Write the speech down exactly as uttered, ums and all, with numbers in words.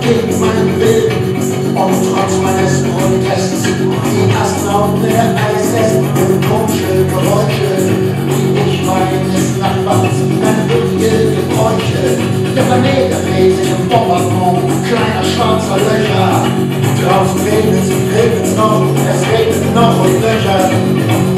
gegen meinen Willen und trotz meines Protests. Die Astronauten der I S S und komische Geräusche, die ich meines Nachbarns merkwürdige Gebräuche. Der Planet dreht sich im Bombardement kleiner schwarzer Löcher. Draußen regnet es, regnet es noch, es regnet noch und Löcher.